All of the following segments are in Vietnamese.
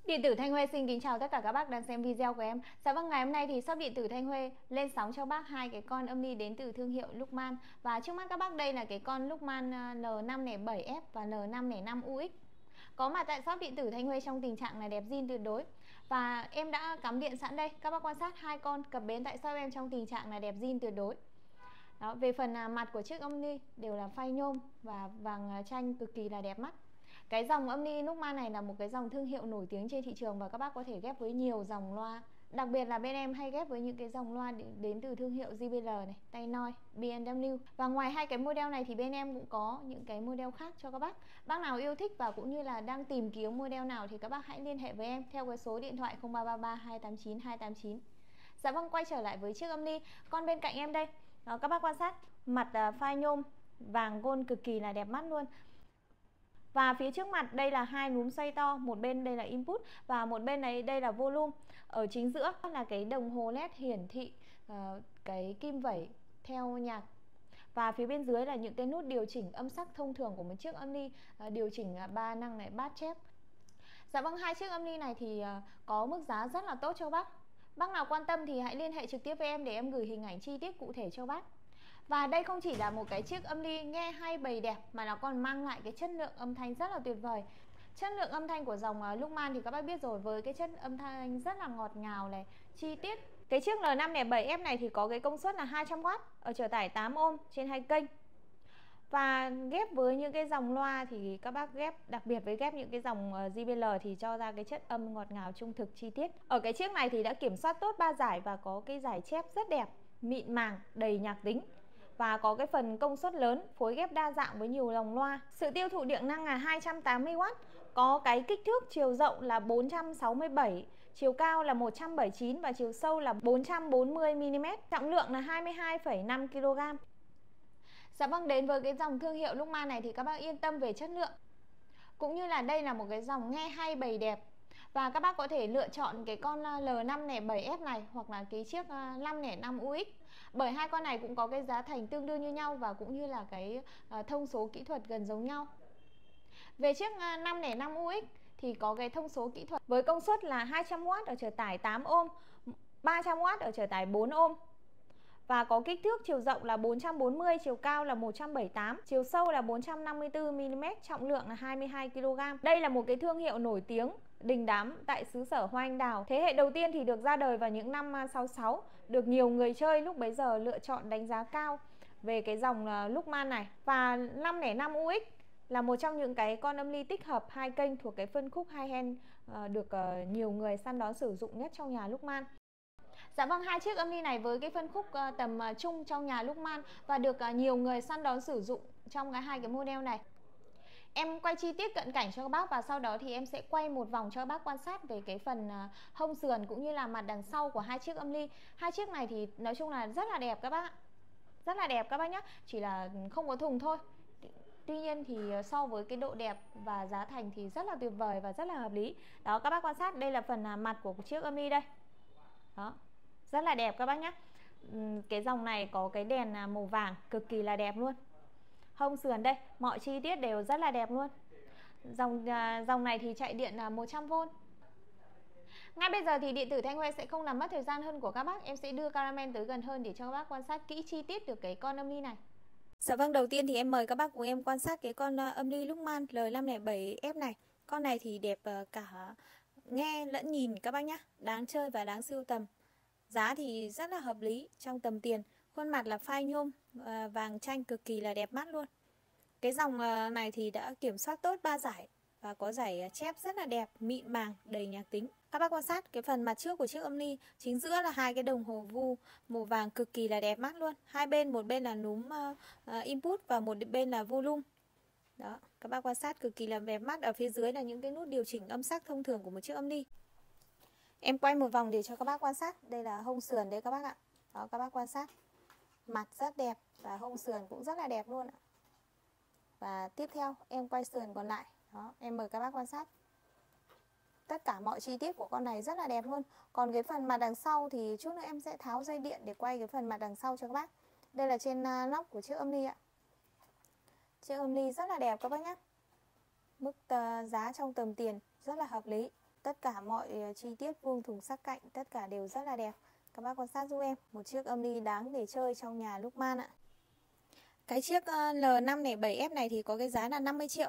Điện tử Thanh Huê xin kính chào tất cả các bác đang xem video của em. Dạ vâng, ngày hôm nay thì shop điện tử Thanh Huê lên sóng cho bác hai cái con âm ly đến từ thương hiệu Luckman. Và trước mắt các bác đây là cái con Luckman L507F và L505UX. Có mặt tại shop điện tử Thanh Huê trong tình trạng là đẹp zin tuyệt đối. Và em đã cắm điện sẵn đây. Các bác quan sát hai con cập bến tại shop em trong tình trạng là đẹp zin tuyệt đối. Đó, về phần mặt của chiếc âm ly đều là phay nhôm và vàng chanh cực kỳ là đẹp mắt. Cái dòng âm ly Luckman này là một cái dòng thương hiệu nổi tiếng trên thị trường và các bác có thể ghép với nhiều dòng loa. Đặc biệt là bên em hay ghép với những cái dòng loa đến từ thương hiệu JBL này, Tay Noi, B&W. Và ngoài hai cái model này thì bên em cũng có những cái model khác cho các bác. Bác nào yêu thích và cũng như là đang tìm kiếm model nào thì các bác hãy liên hệ với em theo cái số điện thoại 0333 289 289. Dạ vâng, quay trở lại với chiếc âm ly. Con bên cạnh em đây, đó, các bác quan sát mặt phay nhôm vàng gold cực kỳ là đẹp mắt luôn. Và phía trước mặt đây là hai núm xoay to, một bên đây là input và một bên này đây là volume. Ở chính giữa là cái đồng hồ LED hiển thị cái kim vẩy theo nhạc. Và phía bên dưới là những cái nút điều chỉnh âm sắc thông thường của một chiếc âm ly, điều chỉnh ba năng này, bass chép. Dạ vâng, hai chiếc âm ly này thì có mức giá rất là tốt cho bác. Bác nào quan tâm thì hãy liên hệ trực tiếp với em để em gửi hình ảnh chi tiết cụ thể cho bác. Và đây không chỉ là một cái chiếc âm ly nghe hay bày đẹp mà nó còn mang lại cái chất lượng âm thanh rất là tuyệt vời. Chất lượng âm thanh của dòng Luckman thì các bác biết rồi, với cái chất âm thanh rất là ngọt ngào này, chi tiết. Cái chiếc L507F này thì có cái công suất là 200W ở trở tải 8 ohm trên 2 kênh. Và ghép với những cái dòng loa thì các bác ghép, đặc biệt với ghép những cái dòng JBL thì cho ra cái chất âm ngọt ngào trung thực chi tiết. Ở cái chiếc này thì đã kiểm soát tốt 3 giải và có cái giải chép rất đẹp, mịn màng, đầy nhạc tính. Và có cái phần công suất lớn, phối ghép đa dạng với nhiều dòng loa. Sự tiêu thụ điện năng là 280W, có cái kích thước chiều rộng là 467, chiều cao là 179 và chiều sâu là 440mm, trọng lượng là 22,5 kg. Dạ vâng, đến với cái dòng thương hiệu Luckman này thì các bác yên tâm về chất lượng. Cũng như là đây là một cái dòng nghe hay bày đẹp. Và các bác có thể lựa chọn cái con L507F này hoặc là cái chiếc 505UX. Bởi hai con này cũng có cái giá thành tương đương như nhau và cũng như là cái thông số kỹ thuật gần giống nhau. Về chiếc 505UX thì có cái thông số kỹ thuật với công suất là 200W ở trở tải 8 ohm, 300W ở trở tải 4 ohm. Và có kích thước chiều rộng là 440, chiều cao là 178, chiều sâu là 454mm, trọng lượng là 22 kg. Đây là một cái thương hiệu nổi tiếng, đình đám tại xứ sở Hoa Anh Đào. Thế hệ đầu tiên thì được ra đời vào những năm 66, được nhiều người chơi lúc bấy giờ lựa chọn đánh giá cao về cái dòng Luckman này. Và 505UX là một trong những cái con âm ly tích hợp hai kênh thuộc cái phân khúc high-end được nhiều người săn đón sử dụng nhất trong nhà Luckman. Dạ vâng, hai chiếc âm ly này với cái phân khúc tầm trung trong nhà Luckman và được nhiều người săn đón sử dụng trong hai cái model này. Em quay chi tiết cận cảnh cho các bác và sau đó thì em sẽ quay một vòng cho các bác quan sát về cái phần hông sườn cũng như là mặt đằng sau của hai chiếc âm ly. Hai chiếc này thì nói chung là rất là đẹp các bác. Rất là đẹp các bác nhé, chỉ là không có thùng thôi. Tuy nhiên thì so với cái độ đẹp và giá thành thì rất là tuyệt vời và rất là hợp lý. Đó, các bác quan sát đây là phần mặt của chiếc âm ly đây. Đó, rất là đẹp các bác nhé. Cái dòng này có cái đèn màu vàng cực kỳ là đẹp luôn. Hông sườn đây, mọi chi tiết đều rất là đẹp luôn. Dòng này thì chạy điện 100V. Ngay bây giờ thì điện tử Thanh Huê sẽ không làm mất thời gian hơn của các bác. Em sẽ đưa cameraman tới gần hơn để cho các bác quan sát kỹ chi tiết được cái con âm ly này. Dạ vâng, đầu tiên thì em mời các bác cùng em quan sát cái con âm ly Luckman L507F này. Con này thì đẹp cả nghe lẫn nhìn các bác nhé. Đáng chơi và đáng sưu tầm. Giá thì rất là hợp lý trong tầm tiền. Khuôn mặt là phay nhôm vàng chanh cực kỳ là đẹp mắt luôn. Cái dòng này thì đã kiểm soát tốt 3 giải và có giải chép rất là đẹp, mịn màng, đầy nhạc tính. Các bác quan sát cái phần mặt trước của chiếc âm ly, chính giữa là hai cái đồng hồ vu màu vàng cực kỳ là đẹp mắt luôn. Hai bên, một bên là núm input và một bên là volume. Đó, các bác quan sát cực kỳ là đẹp mắt. Ở phía dưới là những cái nút điều chỉnh âm sắc thông thường của một chiếc âm ly. Em quay một vòng để cho các bác quan sát. Đây là hông sườn đấy các bác ạ. Đó, các bác quan sát. Mặt rất đẹp và hông sườn cũng rất là đẹp luôn ạ. Và tiếp theo em quay sườn còn lại. Đó, em mời các bác quan sát. Tất cả mọi chi tiết của con này rất là đẹp luôn. Còn cái phần mặt đằng sau thì chút nữa em sẽ tháo dây điện để quay cái phần mặt đằng sau cho các bác. Đây là trên nóc của chiếc âm ly ạ. Chiếc âm ly rất là đẹp các bác nhé. Mức giá trong tầm tiền rất là hợp lý. tất cả mọi chi tiết vuông thùng sắc cạnh tất cả đều rất là đẹp. Các bác quan sát giúp em, một chiếc âm ly đáng để chơi trong nhà lúc man ạ. Cái chiếc L507F này thì có cái giá là 50 triệu.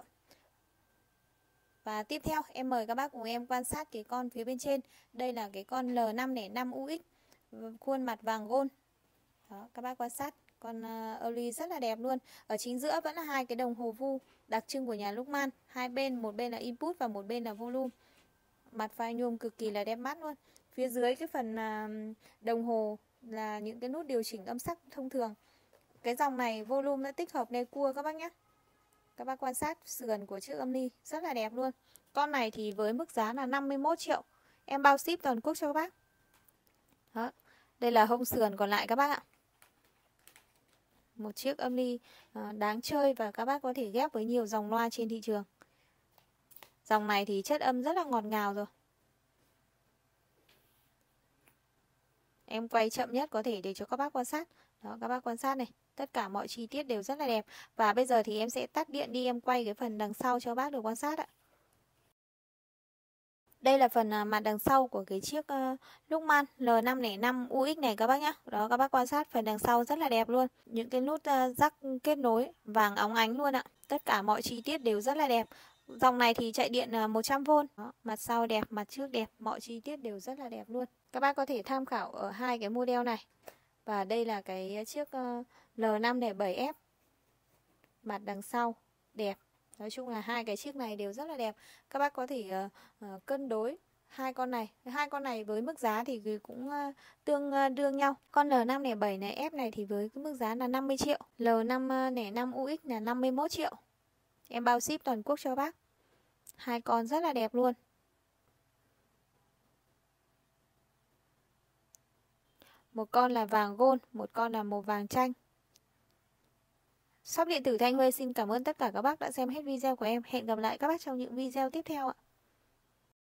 Và tiếp theo em mời các bác cùng em quan sát cái con phía bên trên. Đây là cái con L505UX, khuôn mặt vàng gold. Đó, các bác quan sát con âm ly rất là đẹp luôn. Ở chính giữa vẫn là hai cái đồng hồ vu đặc trưng của nhà Luckman. Hai bên, một bên là input và một bên là volume. Mặt phai nhôm cực kỳ là đẹp mắt luôn. Phía dưới cái phần đồng hồ là những cái nút điều chỉnh âm sắc thông thường. Cái dòng này volume đã tích hợp nê cua các bác nhé. Các bác quan sát sườn của chiếc âm ly rất là đẹp luôn. Con này thì với mức giá là 51 triệu. Em bao ship toàn quốc cho các bác. Đó. Đây là hông sườn còn lại các bác ạ. Một chiếc âm ly đáng chơi và các bác có thể ghép với nhiều dòng loa trên thị trường. Dòng này thì chất âm rất là ngọt ngào rồi. Em quay chậm nhất có thể để cho các bác quan sát. Đó, các bác quan sát này, tất cả mọi chi tiết đều rất là đẹp. Và bây giờ thì em sẽ tắt điện đi, em quay cái phần đằng sau cho bác được quan sát ạ. Đây là phần mặt đằng sau của cái chiếc Luckman L505UX này các bác nhé. Đó, các bác quan sát phần đằng sau rất là đẹp luôn. Những cái nút jack kết nối vàng óng ánh luôn ạ. Tất cả mọi chi tiết đều rất là đẹp. Dòng này thì chạy điện 100V. Đó, mặt sau đẹp, mặt trước đẹp, mọi chi tiết đều rất là đẹp luôn. Các bác có thể tham khảo ở hai cái model này. Và đây là cái chiếc L507F. Mặt đằng sau đẹp. Nói chung là hai cái chiếc này đều rất là đẹp. Các bác có thể cân đối hai con này. Hai con này với mức giá thì cũng tương đương nhau. Con L507 này F này thì với cái mức giá là 50 triệu. L505UX là 51 triệu. Em bao ship toàn quốc cho bác. Hai con rất là đẹp luôn. Một con là vàng gold, một con là màu vàng chanh. Shop điện tử Thanh Huê xin cảm ơn tất cả các bác đã xem hết video của em. Hẹn gặp lại các bác trong những video tiếp theo ạ.